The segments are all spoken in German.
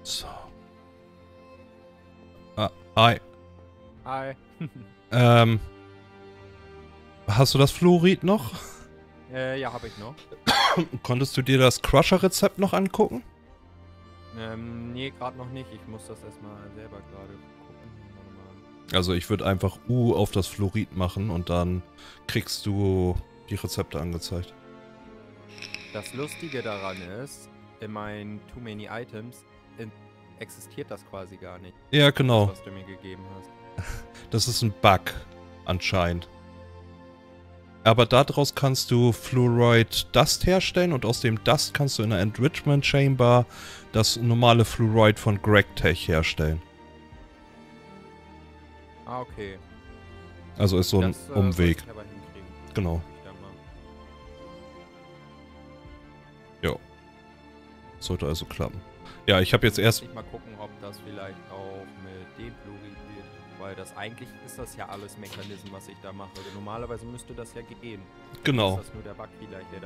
So. Hi. Hi. Hast du das Fluorid noch? Ja, habe ich noch. Konntest du dir das Crusher-Rezept noch angucken? Nee, gerade noch nicht. Ich muss das erstmal selber gerade gucken. Warte mal. Also ich würde einfach U auf das Fluorid machen und dann kriegst du die Rezepte angezeigt. Das Lustige daran ist, in meinen Too Many Items existiert das quasi gar nicht. Ja, genau. Das, was du mir gegeben hast. Das ist ein Bug, anscheinend. Aber daraus kannst du Fluoride Dust herstellen und aus dem Dust kannst du in der Enrichment Chamber das normale Fluoride von GregTech herstellen. Ah, okay. Also ist so ein Das, Umweg. soll ich aber hinkriegen. Genau. Ich dann mal. Ja. Sollte also klappen. Ja, ich habe jetzt erst... Muss ich mal gucken, ob das vielleicht auch mit dem Fluorid geht. Weil das eigentlich ist das ja alles Mechanismus, was ich da mache. Normalerweise müsste das ja gehen. Genau. Ist das nur der Bug vielleicht, der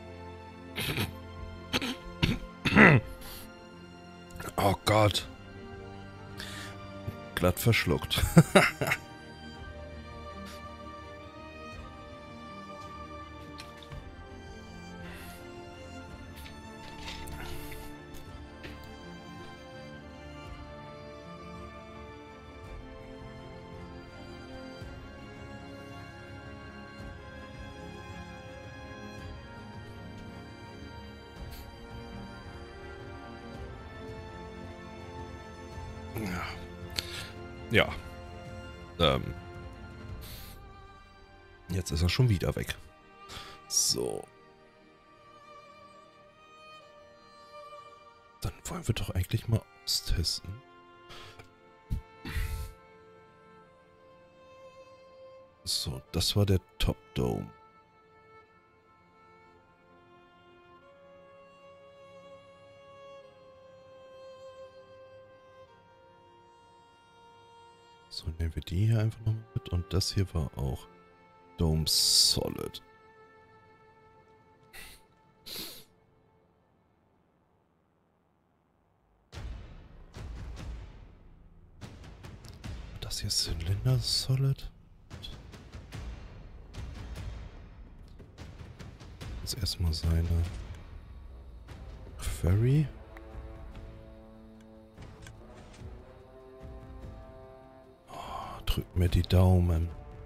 das... Oh Gott. Glatt verschluckt. Ja. Jetzt ist er schon wieder weg. So. Dann wollen wir doch eigentlich mal austesten. So, das war der Top Dome. So, nehmen wir die hier einfach nochmal mit. Und das hier war auch Dome Solid. Das hier ist Cylinder Solid. Jetzt erstmal seine Query. Drück mir die Daumen.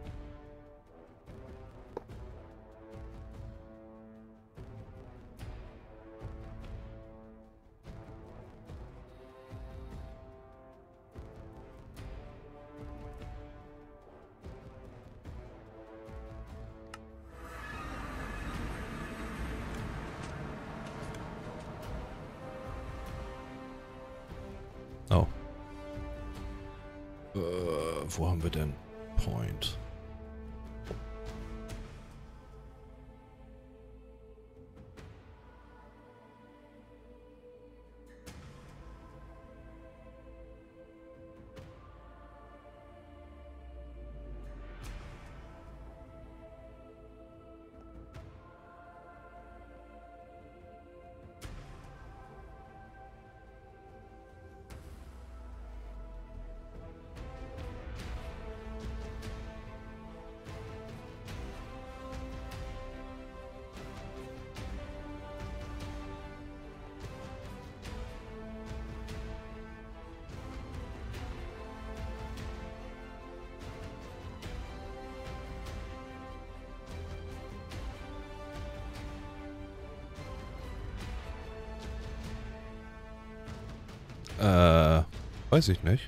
Oh. Wo haben wir denn Point? Weiß ich nicht.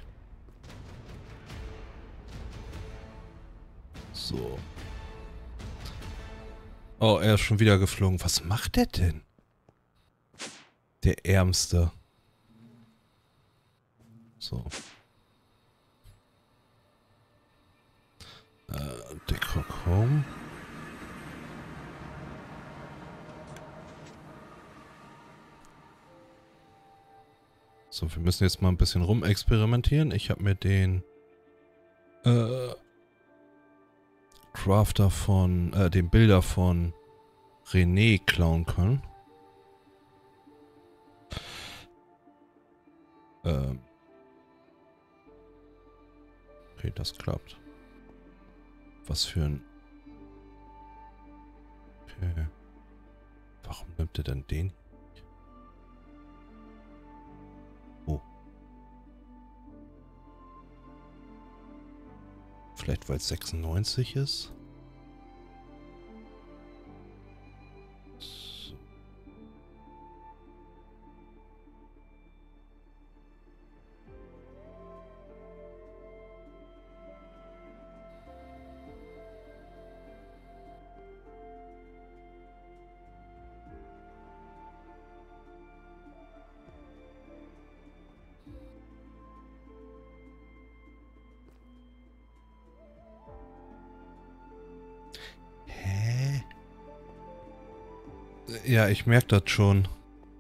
So. Oh, er ist schon wieder geflogen. Was macht der denn? Der Ärmste. So. Decrock Home. So, wir müssen jetzt mal ein bisschen rumexperimentieren. Ich habe mir den Crafter von, den Bilder von René klauen können. Okay, das klappt. Was für ein... Okay. Warum nimmt er denn den? Oh. Vielleicht weil es 96 ist? So. Hä? Ja, ich merke das schon.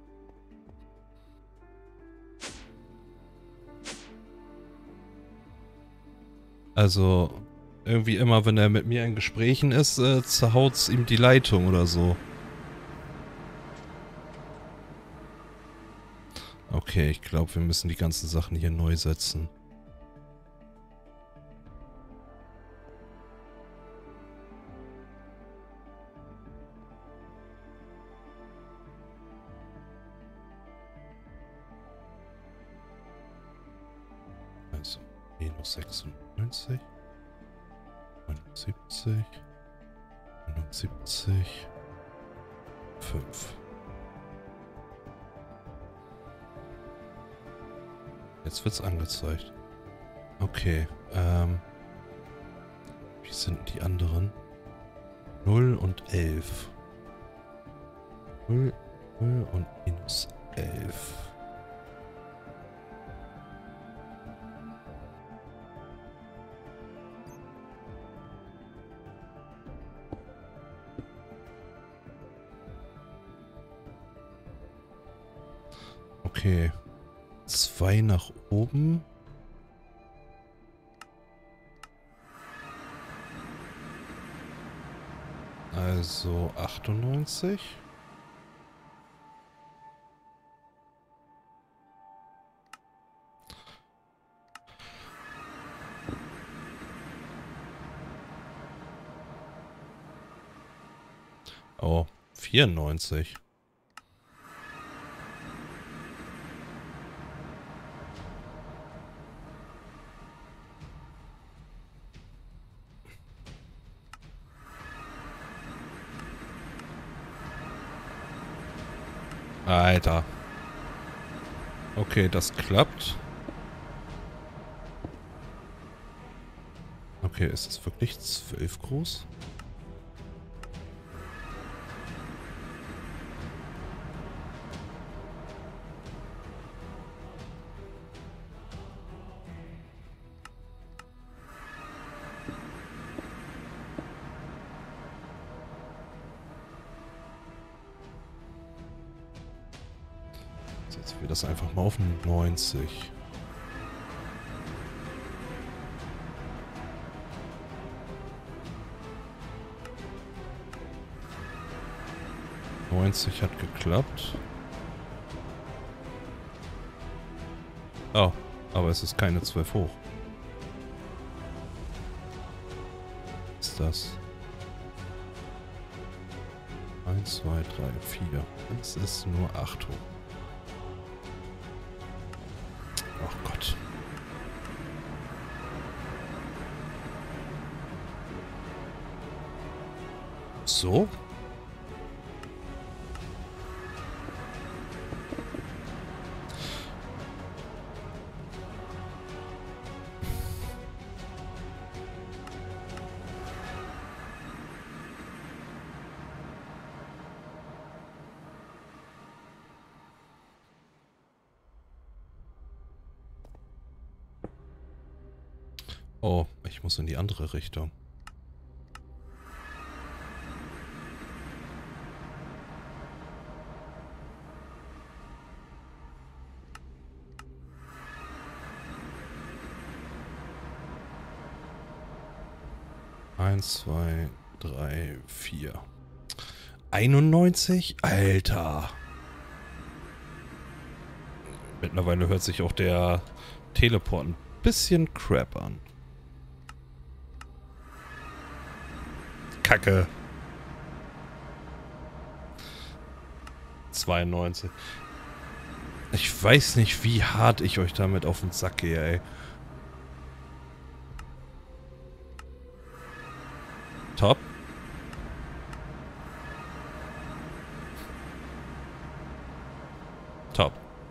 Also, irgendwie immer, wenn er mit mir in Gesprächen ist, zerhaut's ihm die Leitung oder so. Okay, ich glaube, wir müssen die ganzen Sachen hier neu setzen. Also, minus 96, 79, 79, 5. Jetzt wird's angezeigt. Okay, wie sind die anderen? 0 und 11. 0 und minus 11. Okay. 2 nach oben. Also 98. Oh, 94. Alter. Okay, das klappt. Okay, ist es wirklich 12 groß? Setzen wir das einfach mal auf 90. Hat geklappt. Oh, aber es ist keine 12 hoch. Was ist das? 1, 2, 3, 4. Es ist nur 8 hoch. Ach Gott. So? Oh, ich muss in die andere Richtung. Eins, 2, 3, 4. 91? Alter. Mittlerweile hört sich auch der Teleport ein bisschen crap an. Kacke. 92. Ich weiß nicht, wie hart ich euch damit auf den Sack gehe, ey. Top. Top.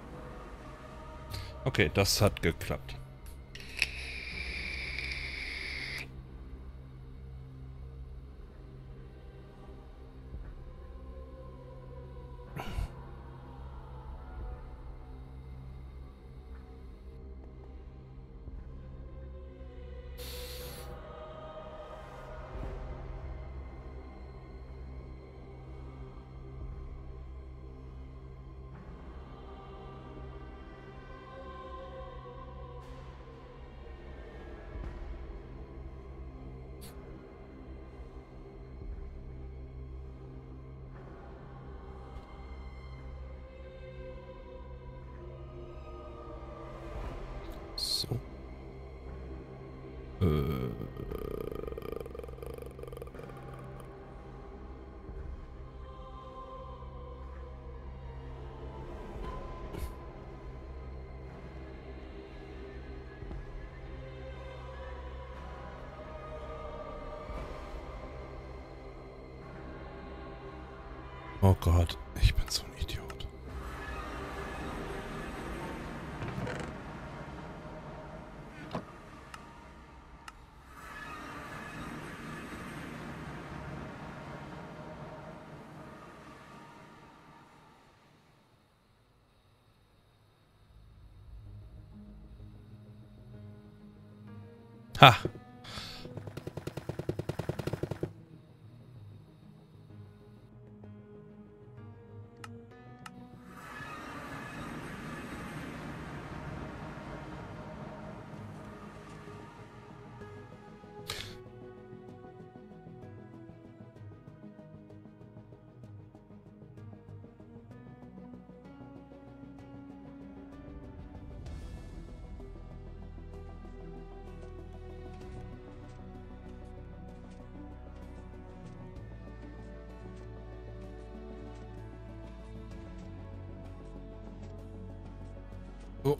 Okay, das hat geklappt. So. Oh Gott, ich bin so ein Idiot. Ha! Oh.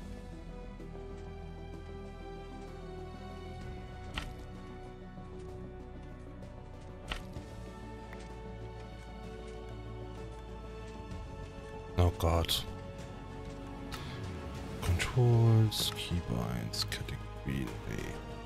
Oh Gott. Controls, Keybinds, Category A.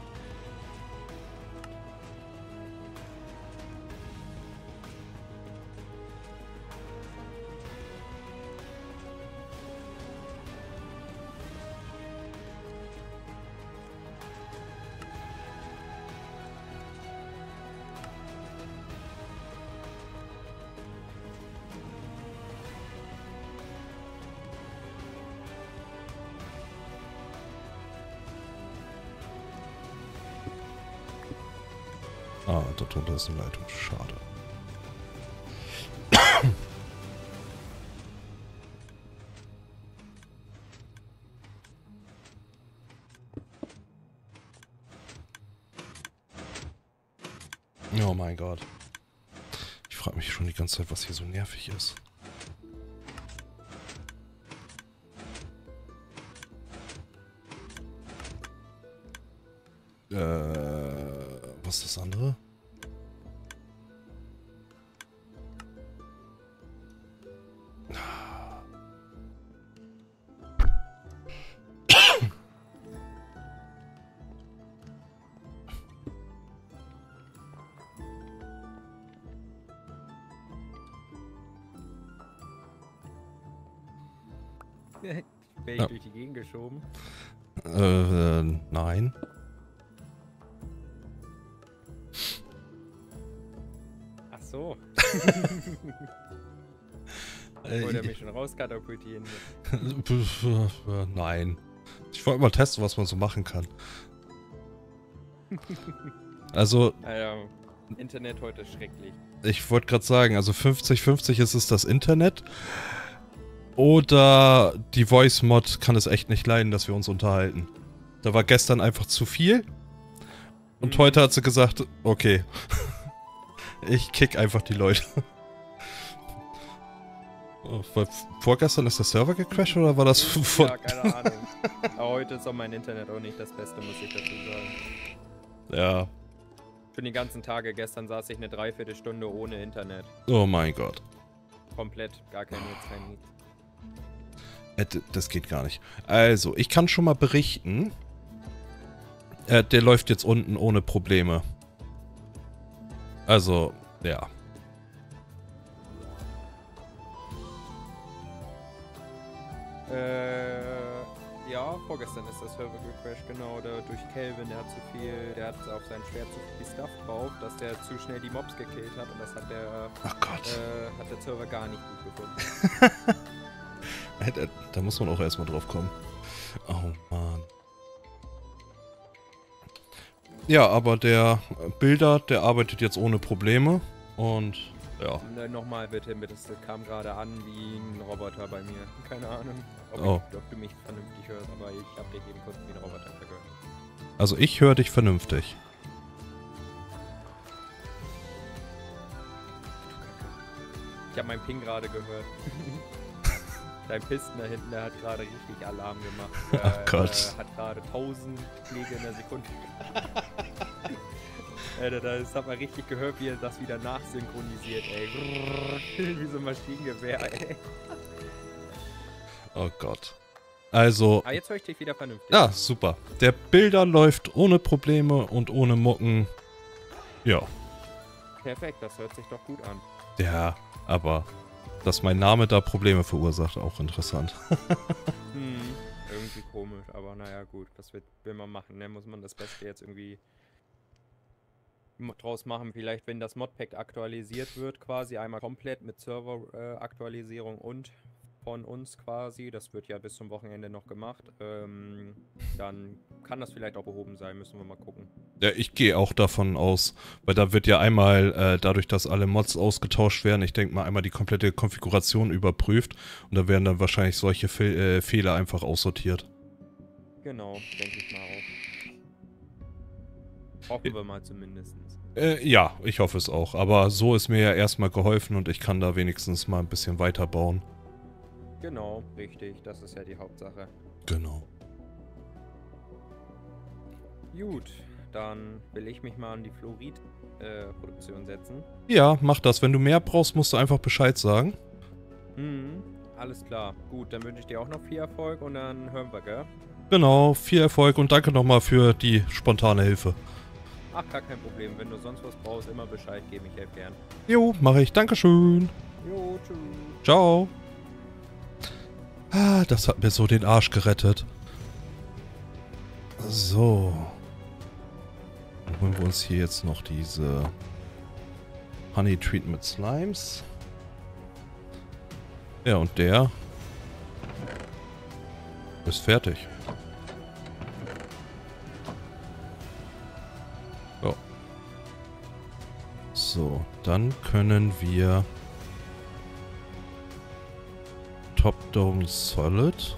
Ah, darunter ist eine Leitung. Schade. Oh mein Gott. Ich frage mich schon die ganze Zeit, was hier so nervig ist. Was ist das andere? Wäre ich Ja. durch die Gegend geschoben? Nein. Ach so. Wollte er mich schon rauskatapultieren? Nein. Ich wollte mal testen, was man so machen kann. Also, Alter, Internet heute ist schrecklich. ich wollte gerade sagen, also 50-50 ist es das Internet. Oder die Voice-Mod kann es echt nicht leiden, dass wir uns unterhalten. Da war gestern einfach zu viel. Und heute hat sie gesagt, okay. Ich kick einfach die Leute. Vorgestern ist der Server gecrashed oder war das von... Ja, keine Ahnung. Aber heute ist auch mein Internet auch nicht das Beste, muss ich dazu sagen. Ja. Für die ganzen Tage gestern saß ich eine Dreiviertelstunde ohne Internet. Oh mein Gott. Komplett, gar kein Netz, kein nichts. Das geht gar nicht. Also, ich kann schon mal berichten. Der läuft jetzt unten ohne Probleme. Also, ja. Ja, vorgestern ist der Server gecrashed, genau. Durch Kelvin, der hat zu viel, der hat auf sein Schwert zu viel Stuff drauf, dass der zu schnell die Mobs gekillt hat und das hat der, Ach Gott. hat der Server gar nicht gut gefunden. Da muss man auch erstmal drauf kommen. Oh Mann. Ja, aber der Bilder, der arbeitet jetzt ohne Probleme und ja. Nochmal bitte, das kam gerade an wie ein Roboter bei mir. Keine Ahnung, ob du mich vernünftig hörst, aber ich habe dich eben kurz wie ein Roboter gehört. Also ich höre dich vernünftig. Ich habe meinen Ping gerade gehört. Dein Pisten da hinten, der hat gerade richtig Alarm gemacht. Ach Gott. Hat gerade 1000 Schläge in der Sekunde. Alter, das hat man richtig gehört, wie er das wieder nachsynchronisiert, ey. Wie so ein Maschinengewehr, ey. Oh Gott. Also... Ah, jetzt höre ich dich wieder vernünftig. Ja, super. Der Bilder läuft ohne Probleme und ohne Mucken. Ja. Perfekt, das hört sich doch gut an. Ja, aber... Dass mein Name da Probleme verursacht, auch interessant. Irgendwie komisch, aber naja, gut. Was will man machen, ne? Muss man das Beste jetzt irgendwie draus machen. Vielleicht, wenn das Modpack aktualisiert wird, quasi einmal komplett mit Server-Aktualisierung und von uns quasi, das wird ja bis zum Wochenende noch gemacht, dann kann das vielleicht auch behoben sein, müssen wir mal gucken. Ja, ich gehe auch davon aus, weil da wird ja einmal, dadurch, dass alle Mods ausgetauscht werden, ich denke mal einmal die komplette Konfiguration überprüft und da werden dann wahrscheinlich solche Fehler einfach aussortiert. Genau, denke ich mal auch. Hoffen wir mal zumindest. Ja, ich hoffe es auch, aber so ist mir ja erstmal geholfen und ich kann da wenigstens mal ein bisschen weiterbauen. Genau, richtig, das ist ja die Hauptsache. Genau. Gut, dann will ich mich mal an die Fluorid-Produktion setzen. Ja, mach das. Wenn du mehr brauchst, musst du einfach Bescheid sagen. Alles klar. Gut, dann wünsche ich dir auch noch viel Erfolg und dann hören wir, gell? Genau, viel Erfolg und danke nochmal für die spontane Hilfe. Ach, gar kein Problem. Wenn du sonst was brauchst, immer Bescheid geben. Ich helfe gern. Jo, mache ich. Dankeschön. Jo, tschüss. Ciao. Ah, das hat mir so den Arsch gerettet. So. Dann holen wir uns hier jetzt noch diese Honey Treatment Slimes. Ja, und der ist fertig. So. So, dann können wir Top-Down Solid.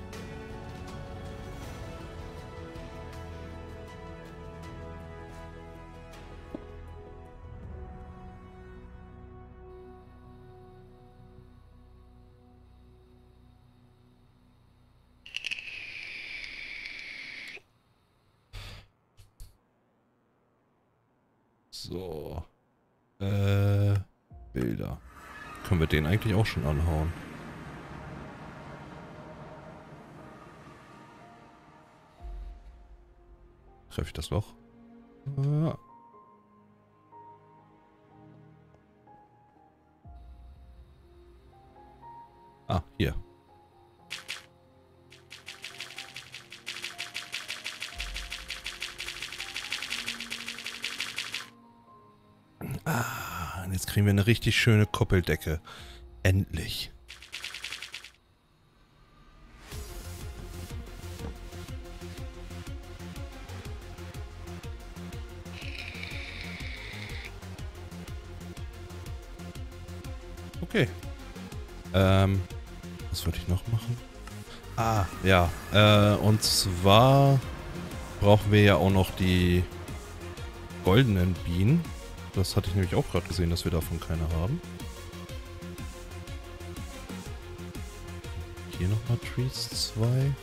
So. Bilder. Können wir den eigentlich auch schon anhauen? Treffe ich das Loch? Ja. Ah, hier. Ah, und jetzt kriegen wir eine richtig schöne Koppeldecke. Endlich. Okay. Was wollte ich noch machen? Ah, ja. Und zwar brauchen wir ja auch noch die goldenen Bienen. Das hatte ich nämlich auch gerade gesehen, dass wir davon keine haben. Hier nochmal Trees 2.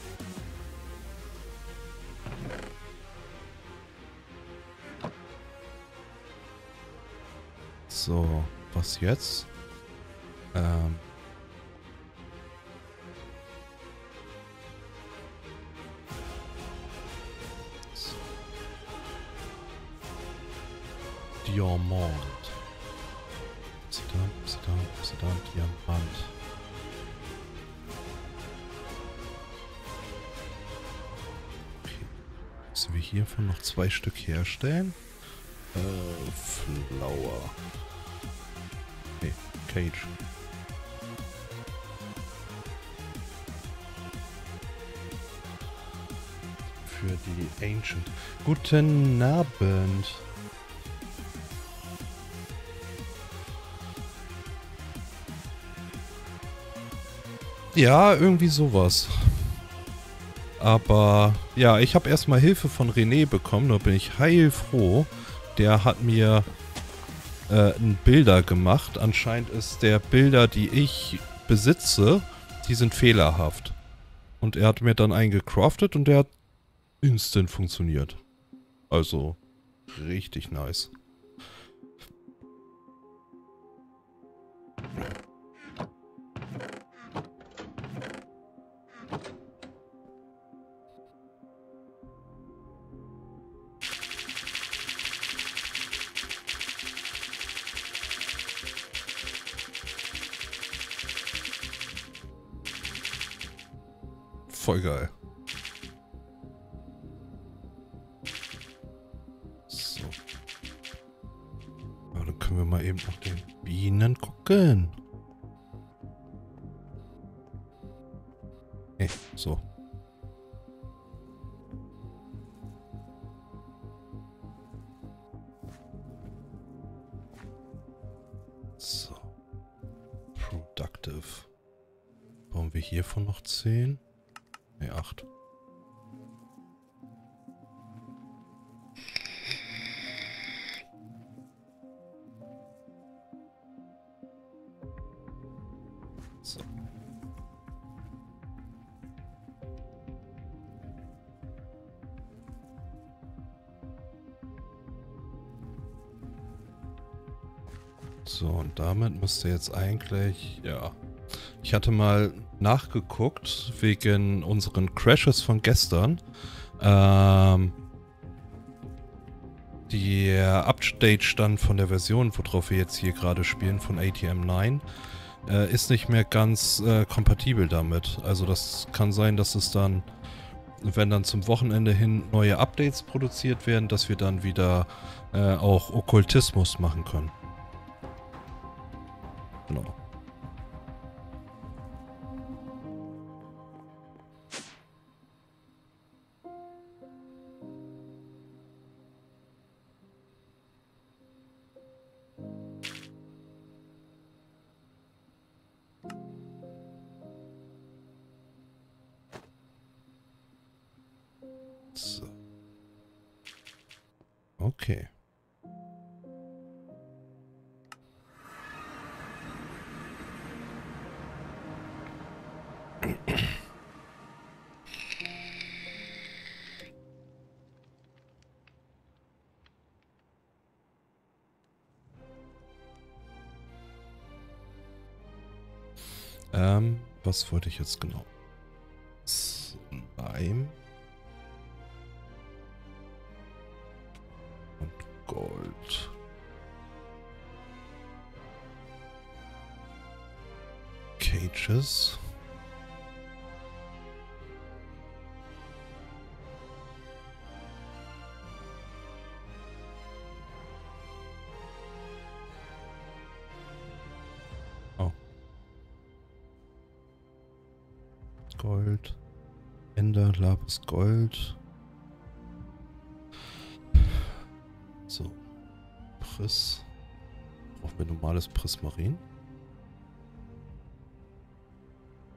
So, was jetzt? So. Diamant. Diamant. Okay. Müssen wir hiervon noch 2 Stück herstellen? Flower. Okay, Cage. Für die Ancient. Guten Abend. Ja, irgendwie sowas. Aber ja, ich habe erstmal Hilfe von René bekommen, da bin ich heilfroh. Der hat mir einen Bilder gemacht. Anscheinend ist der Bilder, die ich besitze, die sind fehlerhaft. Und er hat mir dann einen gecraftet und der hat instant funktioniert. Also, richtig nice. Voll geil. So. Ja, dann können wir mal eben nach den Bienen gucken. Nee, so. So. Productive. Bauen wir hiervon noch 10? Ne, 8. So. So, und damit müsste jetzt eigentlich, ja. Ich hatte mal nachgeguckt wegen unseren Crashes von gestern. Der Update-Stand von der Version, worauf wir jetzt hier gerade spielen, von ATM 9, ist nicht mehr ganz kompatibel damit. Also das kann sein, dass es dann, wenn dann zum Wochenende hin neue Updates produziert werden, dass wir dann wieder auch Okkultismus machen können. Genau. So. Okay. Was wollte ich jetzt genau? Slime. Und Gold. Cages. Oh. Gold. Ender, Lapis, Gold. So. Priss. Brauchen wir normales Prismarin?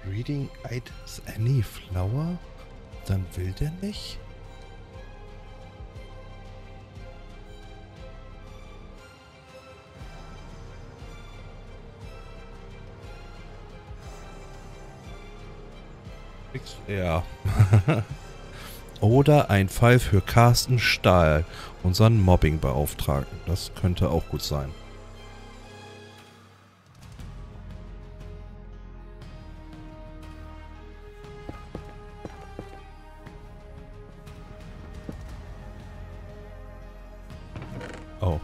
Reading Items any flower? Dann will der nicht? Ja. Oder ein Fall für Carsten Stahl, unseren Mobbing-Beauftragten. Das könnte auch gut sein. Oh.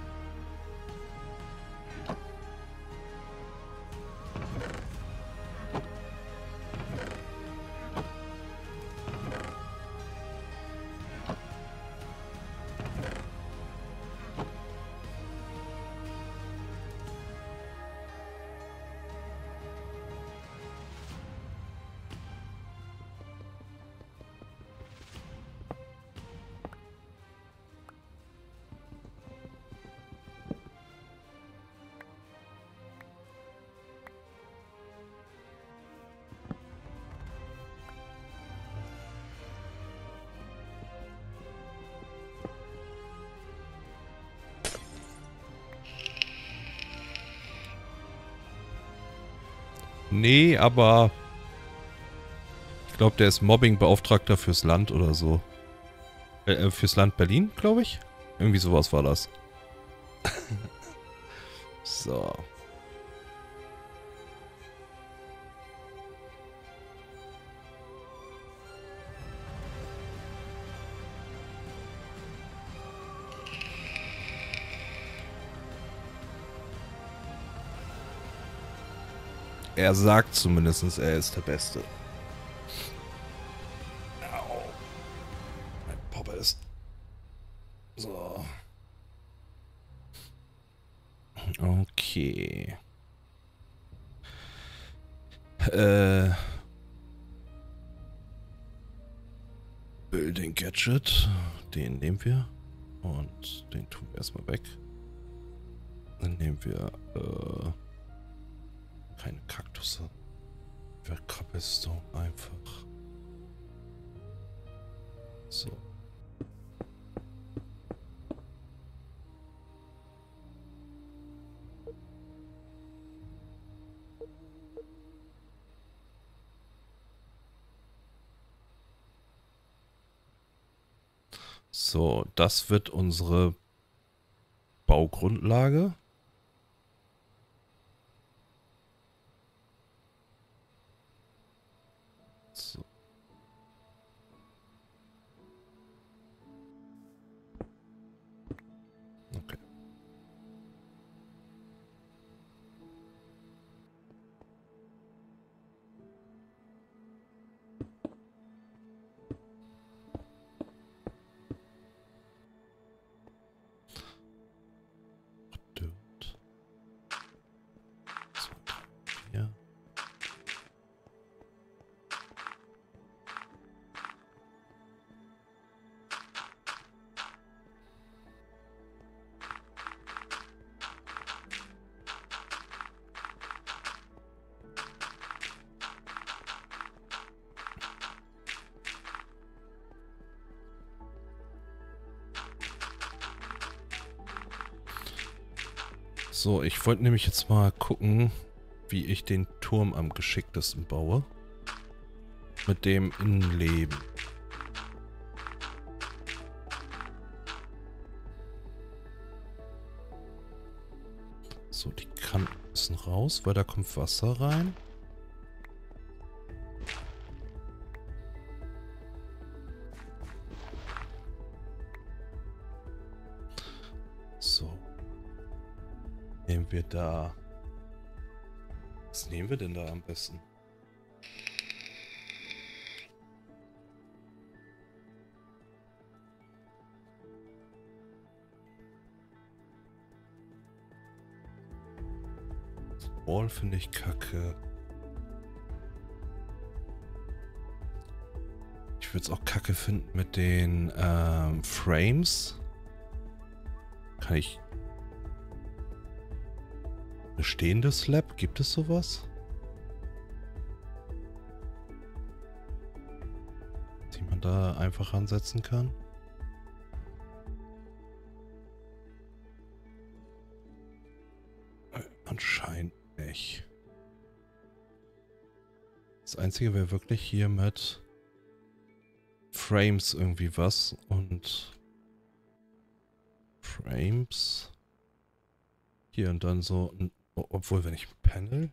Nee, aber ich glaube, der ist Mobbing-Beauftragter fürs Land oder so. Fürs Land Berlin, glaube ich. Irgendwie sowas war das. So. Er sagt zumindest, er ist der Beste. Au. Mein Papa ist... So. Okay. Building Gadget. Den nehmen wir. Und den tun wir erstmal weg. Dann nehmen wir, keine Kaktusse. Wir Cobblestone einfach. So. So, das wird unsere Baugrundlage. So. Okay. Dirt. 2, 3, 4. So, ich wollte nämlich jetzt mal gucken, wie ich den Turm am geschicktesten baue. Mit dem Innenleben. So, die Kanten müssen raus, weil da kommt Wasser rein. So. Nehmen wir da... Was nehmen wir denn da am besten? Wall finde ich kacke. Ich würde es auch kacke finden mit den Frames. Kann ich... Eine stehende Slab? Gibt es sowas? die man da einfach ansetzen kann. Anscheinend nicht. Das Einzige wäre wirklich hier mit Frames irgendwie was und Frames. Hier und dann so, obwohl wenn ich Panel.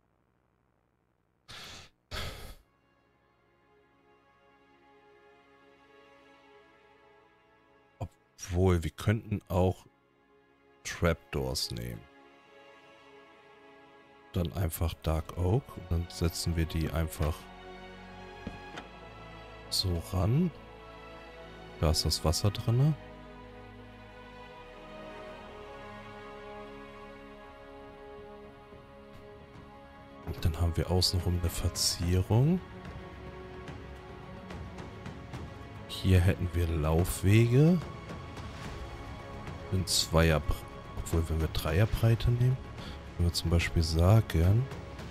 Obwohl, wir könnten auch Trapdoors nehmen. Dann einfach Dark Oak und dann setzen wir die einfach so ran. Da ist das Wasser drin. Und dann haben wir außenrum eine Verzierung. Hier hätten wir Laufwege. In obwohl wenn wir Dreierbreite nehmen, wenn wir zum Beispiel sagen,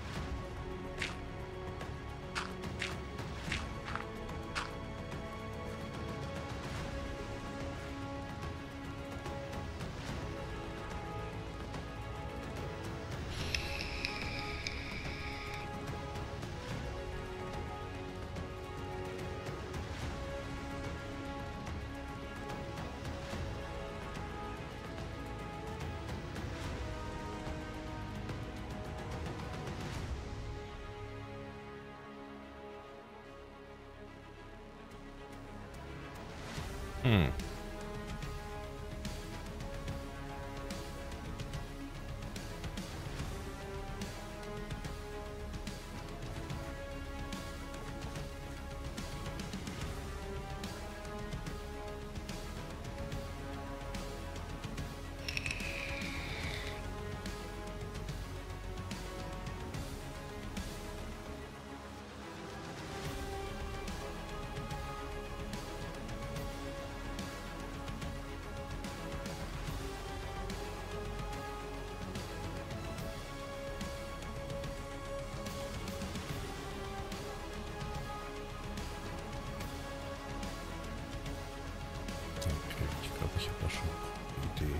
ich glaube, ich habe da schon eine Idee.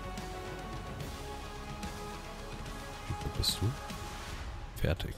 Wie viel bist du? Fertig.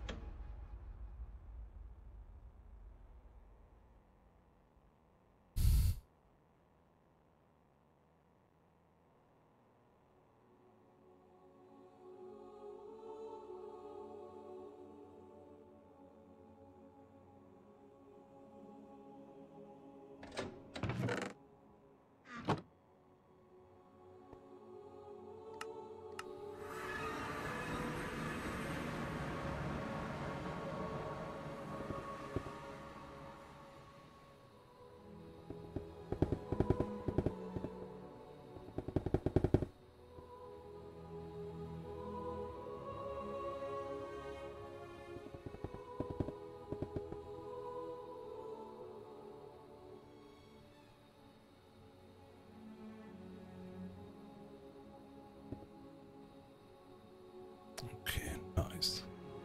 Okay, nice.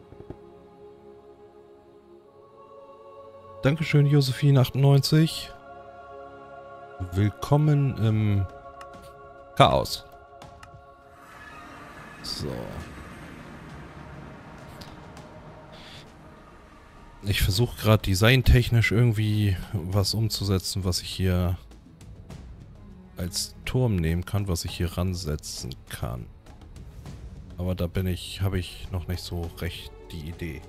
Dankeschön, Josephine98. Willkommen im Chaos. So. Ich versuche gerade designtechnisch irgendwie was umzusetzen, was ich hier als Turm nehmen kann, was ich hier ransetzen kann. Aber da habe ich noch nicht so recht die Idee.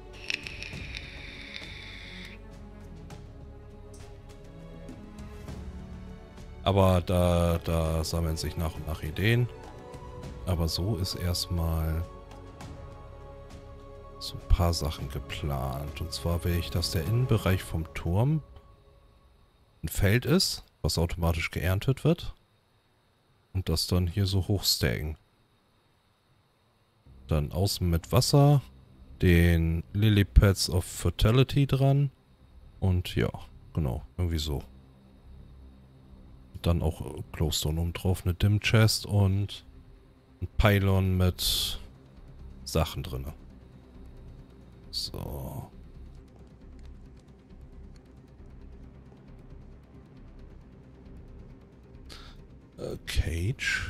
Aber da sammeln sich nach und nach Ideen. Aber so ist erstmal so ein paar Sachen geplant. Und zwar will ich, dass der Innenbereich vom Turm ein Feld ist, was automatisch geerntet wird. Und das dann hier so hochstacken. Dann außen mit Wasser, den Lilypads of Fertility dran. Und ja, genau, irgendwie so. Dann auch Glowstone oben drauf, eine Dim Chest und ein Pylon mit Sachen drin. So. Cage.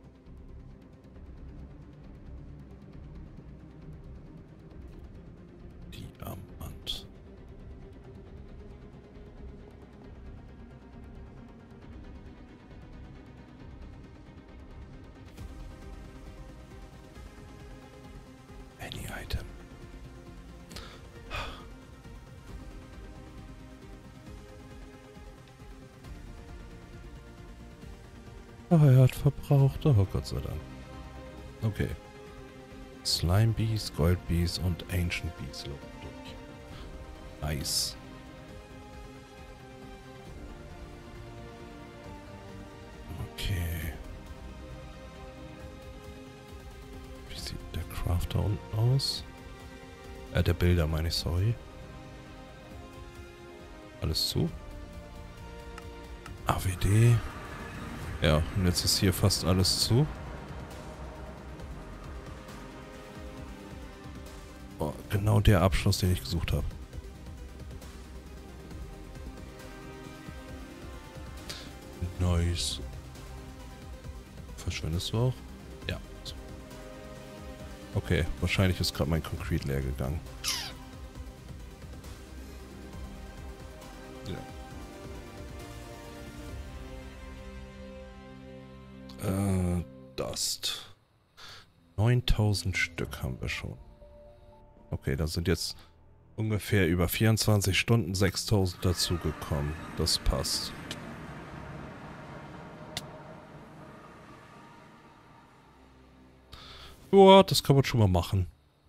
Diamant. Any item. Oh, er hat verbraucht. Oh, Gott sei Dank. Okay. Slime Bees, Gold Bees und Ancient Bees laufen durch. Nice. Okay. Wie sieht der Crafter unten aus? Der Bilder meine ich, sorry. Alles zu. AWD. Ja, und jetzt ist hier fast alles zu. Oh, genau der Abschluss, den ich gesucht habe. Nice. Verschwindest du auch? Ja. Okay, wahrscheinlich ist gerade mein Concrete leer gegangen. Ja. Dust. 9000 Stück haben wir schon. Okay, da sind jetzt ungefähr über 24 Stunden 6000 dazugekommen. Das passt. Boah, das kann man schon mal machen.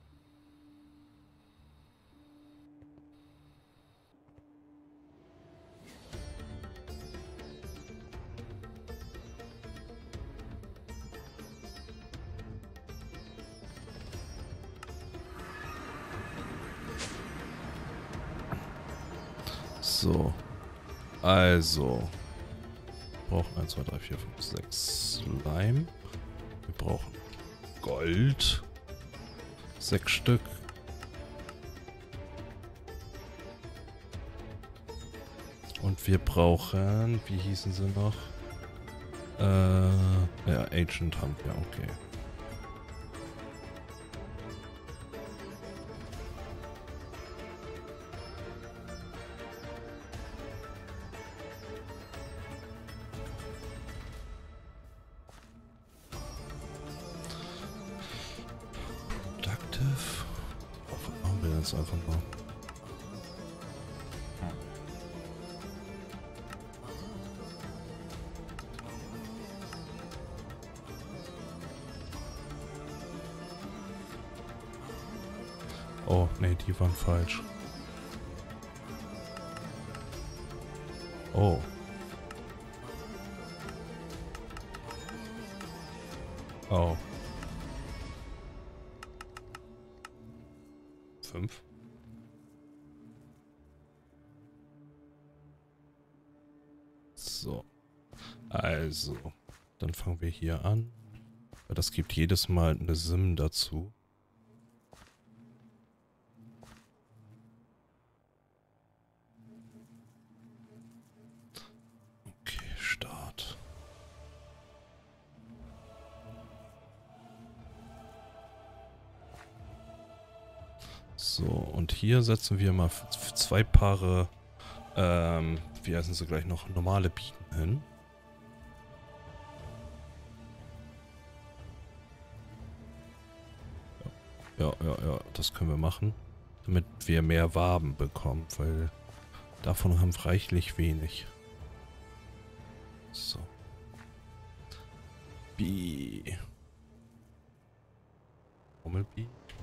So. Also. Wir brauchen 1, 2, 3, 4, 5, 6 Slime. Wir brauchen Gold. 6 Stück. Und wir brauchen, wie hießen sie noch? Ja, Ancient haben wir, okay. Productive. Was machen wir jetzt einfach mal? Oh, nee, die waren falsch. Oh. Oh. 5. So. Also. Dann fangen wir hier an. Das gibt jedes Mal eine Sim dazu. Okay, Start. So, und hier setzen wir mal 2 Paare, wie heißen sie gleich noch, normale Bienen hin. Ja, das können wir machen, damit wir mehr Waben bekommen, weil davon haben wir reichlich wenig. So. Bee. Hummelbee.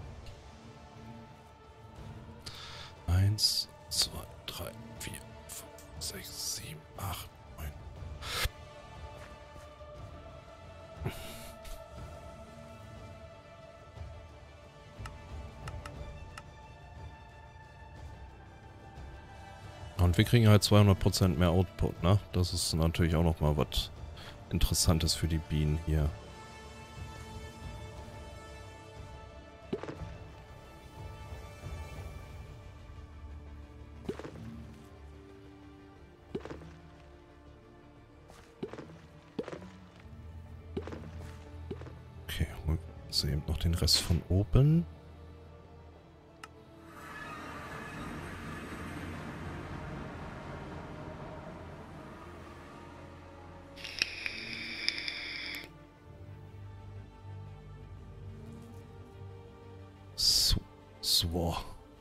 1, 2, 3, 4, 5, 6, 7, 8, 9. Und wir kriegen halt 200% mehr Output, ne? Das ist natürlich auch nochmal was Interessantes für die Bienen hier. Jetzt eben noch den Rest von oben. So.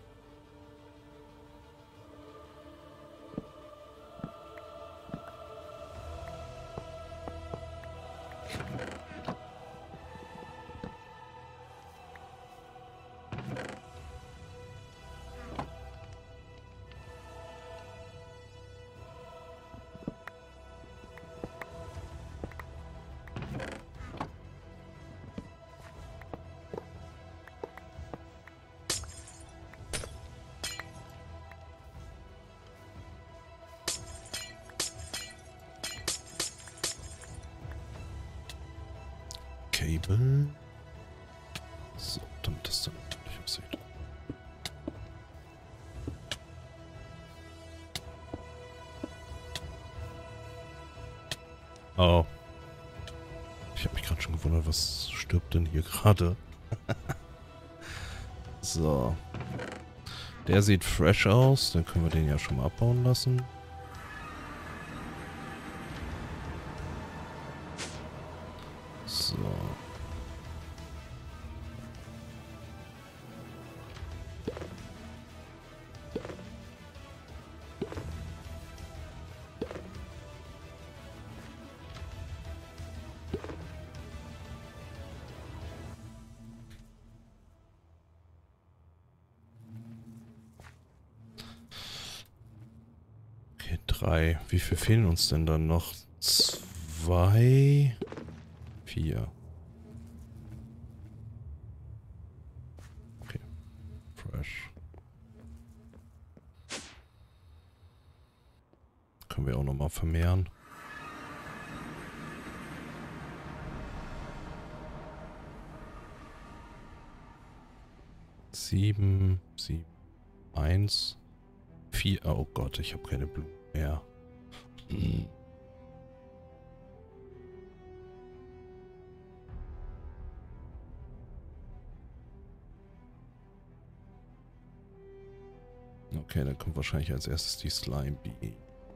Cable. So, damit das dann nicht aussieht. Oh. Ich habe mich gerade schon gewundert, was stirbt denn hier gerade? So. Der sieht fresh aus. Dann können wir den ja schon mal abbauen lassen. So. Okay, 3. Wie viel fehlen uns denn dann noch? 2, 4. Okay. Fresh. Können wir auch nochmal vermehren. Sieben, 1, 4. Oh Gott, ich habe keine Blumen mehr. Okay, dann kommt wahrscheinlich als erstes die Slime Bee.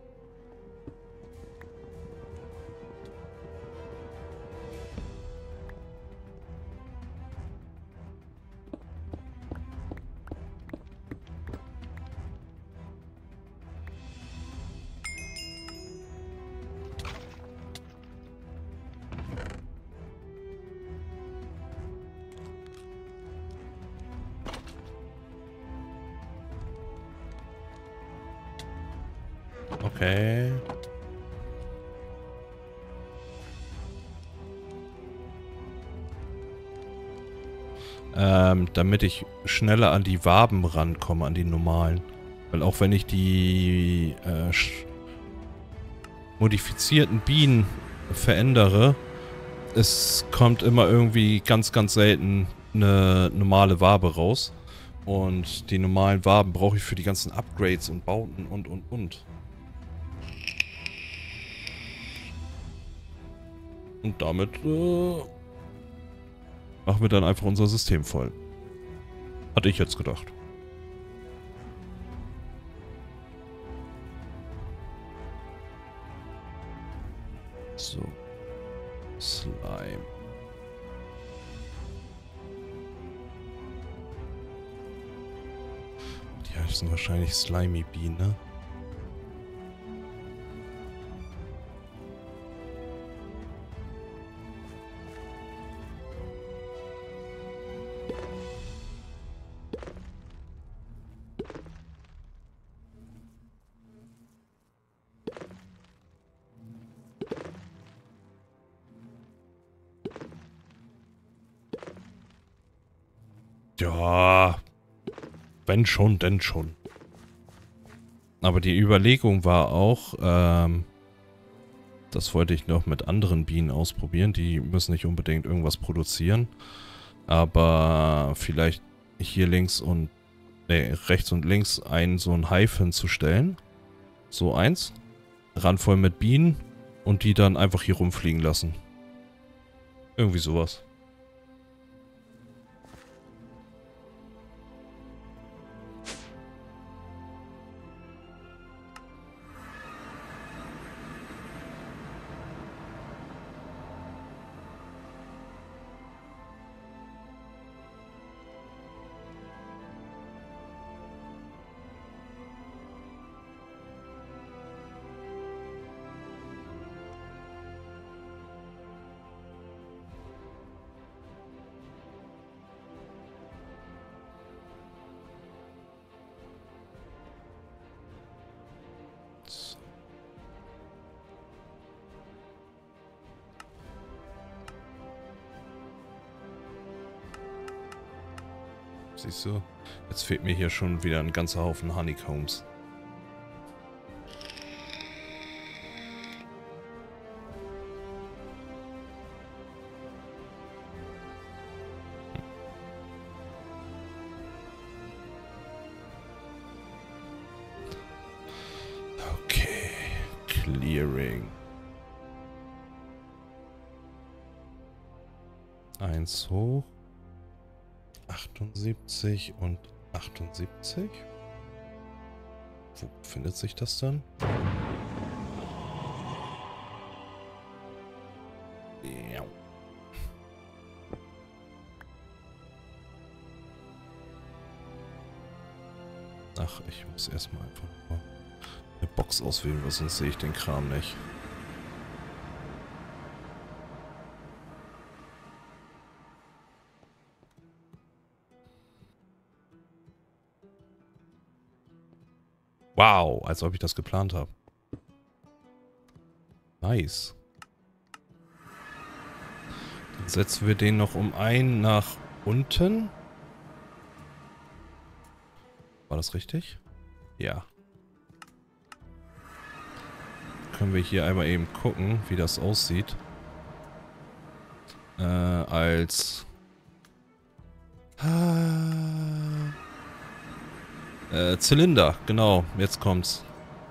Okay. Damit ich schneller an die Waben rankomme, an die normalen. Weil auch wenn ich die modifizierten Bienen verändere, es kommt immer irgendwie ganz, ganz selten eine normale Wabe raus. Und die normalen Waben brauche ich für die ganzen Upgrades und Bauten und. Und damit machen wir dann einfach unser System voll. Hatte ich jetzt gedacht. So. Slime. Die heißen wahrscheinlich Slimy Bee, ne? Ja, wenn schon, denn schon. Aber die Überlegung war auch, das wollte ich noch mit anderen Bienen ausprobieren. Die müssen nicht unbedingt irgendwas produzieren. Aber vielleicht hier links und, rechts und links so ein Hive hinzustellen. So eins. Randvoll mit Bienen. Und die dann einfach hier rumfliegen lassen. Irgendwie sowas. Siehst du? Jetzt fehlt mir hier schon wieder ein ganzer Haufen Honeycombs. Okay. Clearing. 1 hoch. 78 und 78. Wo befindet sich das dann? Ja. Ach, ich muss erstmal einfach nur eine Box auswählen, weil sonst sehe ich den Kram nicht. Wow, als ob ich das geplant habe. Nice. Dann setzen wir den noch um einen nach unten. War das richtig? Ja. Können wir hier einmal eben gucken, wie das aussieht. Als... Zylinder, genau. Jetzt kommt's.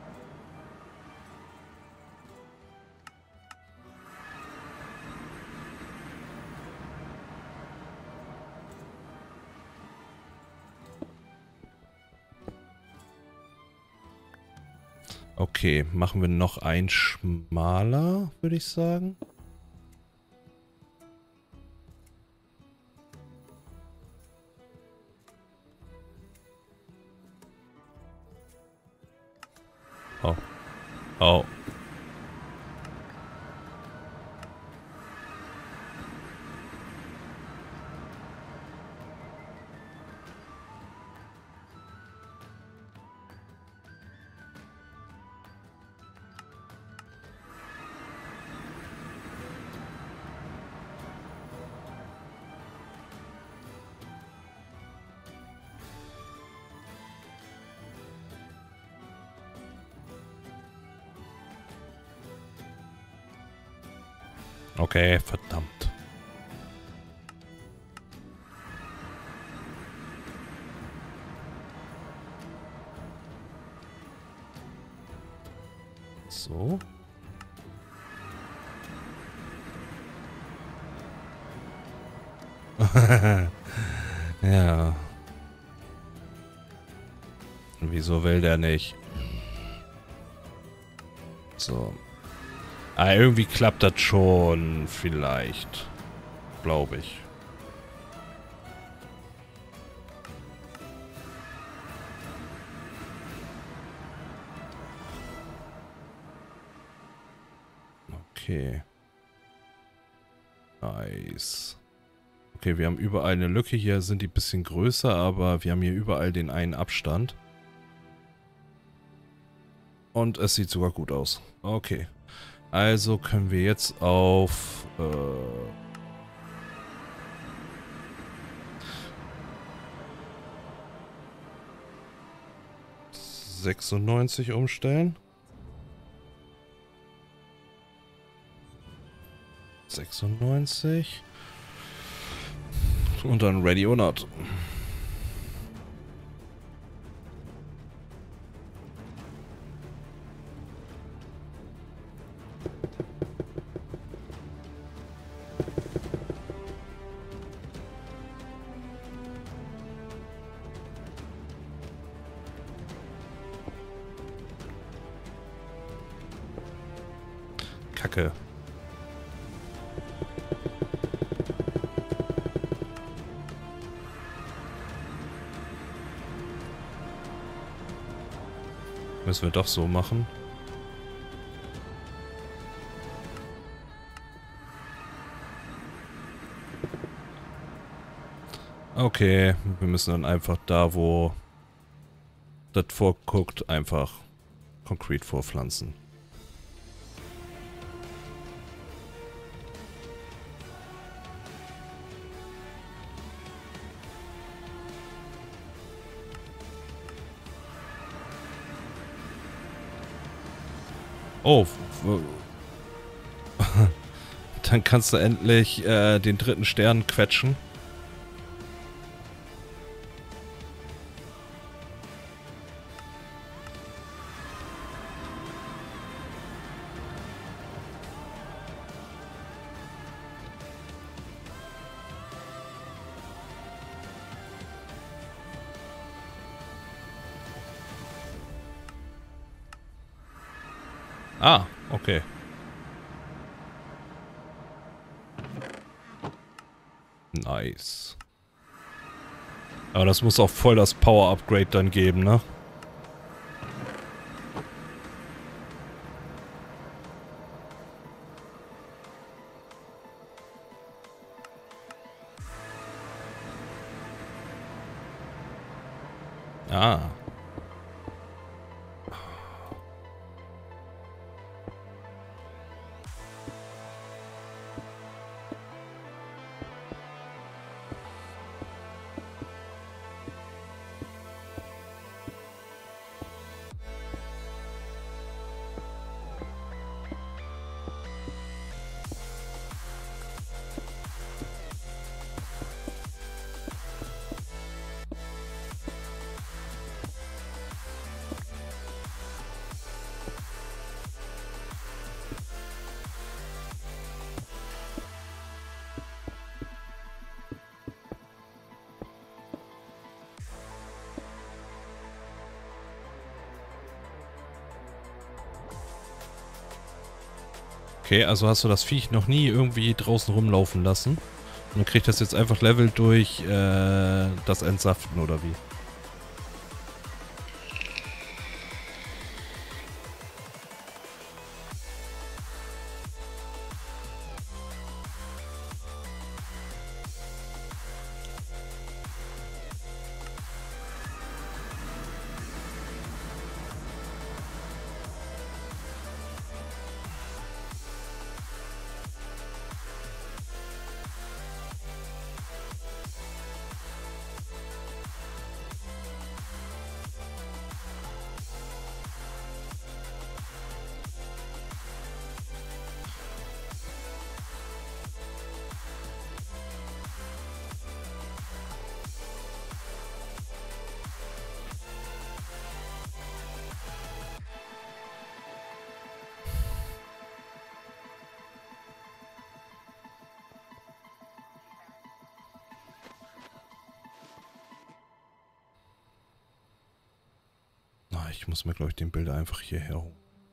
Okay, machen wir noch einen schmaler, würde ich sagen. Oh. Oh. Okay, verdammt. So. Ja. Wieso will der nicht? So. Ah, irgendwie klappt das schon. Vielleicht. Glaube ich. Okay. Nice. Okay, wir haben überall eine Lücke. Hier sind die ein bisschen größer, aber wir haben hier überall den einen Abstand. Und es sieht sogar gut aus. Okay. Also können wir jetzt auf... 96 umstellen. 96. Und dann ready or not. Kacke. Müssen wir doch so machen. Okay, wir müssen dann einfach da, wo das vorguckt, einfach Konkret vorpflanzen. Oh, dann kannst du endlich den dritten Stern quetschen. Ah, okay. Nice. Aber das muss auch voll das Power-Upgrade dann geben, ne? Ah. Okay, also hast du das Viech noch nie irgendwie draußen rumlaufen lassen? Und dann kriegt das jetzt einfach Level durch das Entsaften, oder wie? Na, ich muss mir, glaube ich, den Bilder einfach hierher holen.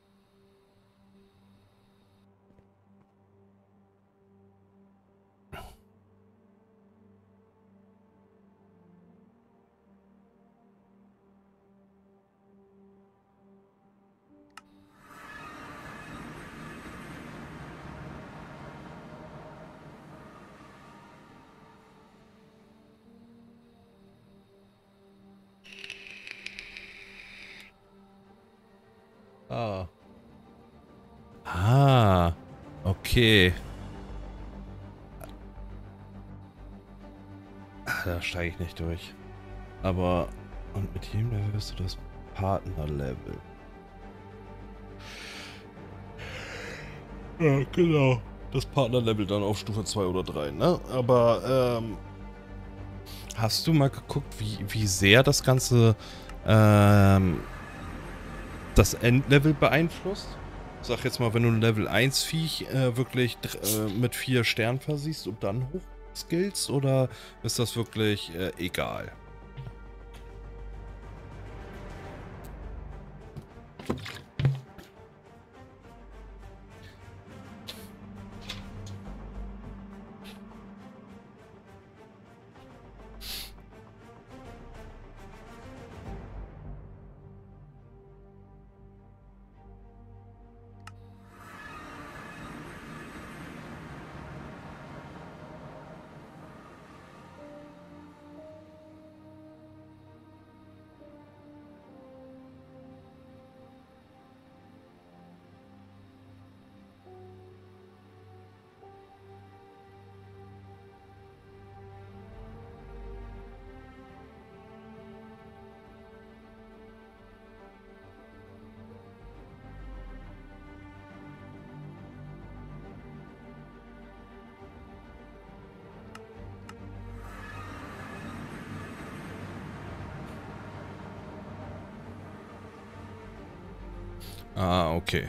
Ah. Ah. Okay. Da steige ich nicht durch. Aber, und mit jedem Level wirst du das Partnerlevel. Ja, genau. Das Partnerlevel dann auf Stufe 2 oder 3, ne? Aber, hast du mal geguckt, wie sehr das Ganze, das Endlevel beeinflusst? Sag jetzt mal, wenn du ein Level 1 Viech wirklich mit 4 Sternen versiehst und dann hochskillst, oder ist das wirklich egal? Ah, okay.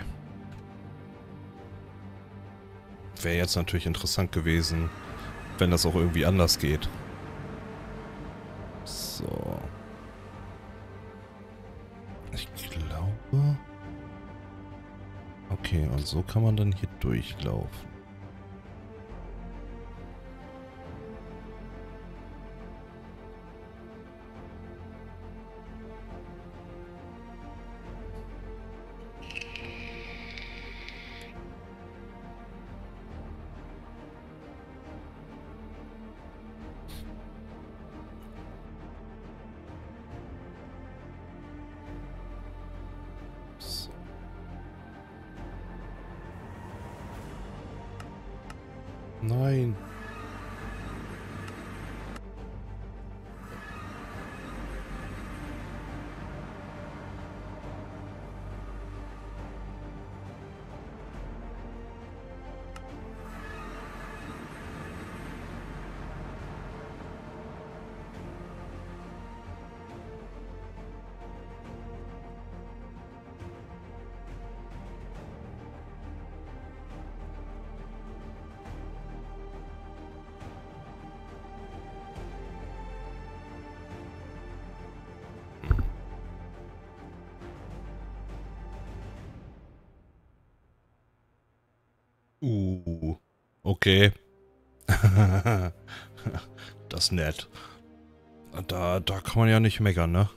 Wäre jetzt natürlich interessant gewesen, wenn das auch irgendwie anders geht. So. Ich glaube... Okay, und so kann man dann hier durchlaufen. So. Nein. Okay. Das ist nett. Da kann man ja nicht meckern, ne?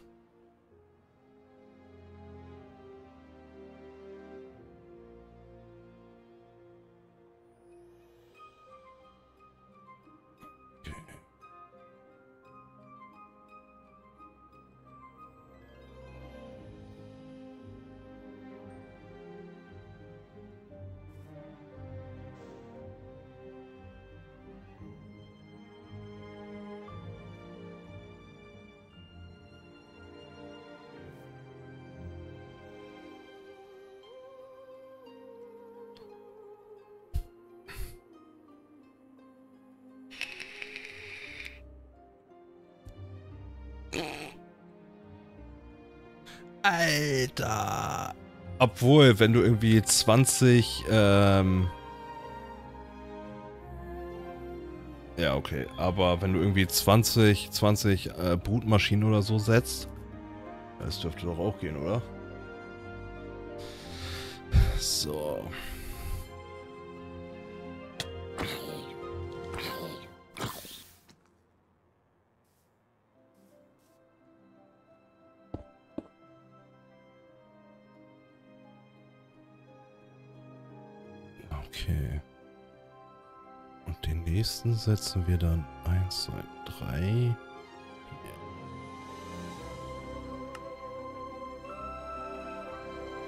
Alter. Obwohl, wenn du irgendwie 20, ja, okay. Aber wenn du irgendwie 20 Brutmaschinen oder so setzt, das dürfte doch auch gehen, oder? So. Okay. Und den nächsten setzen wir dann 1, 2, 3. Hier.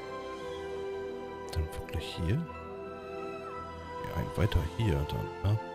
Dann wirklich hier? Ja, ein weiter hier dann, ne?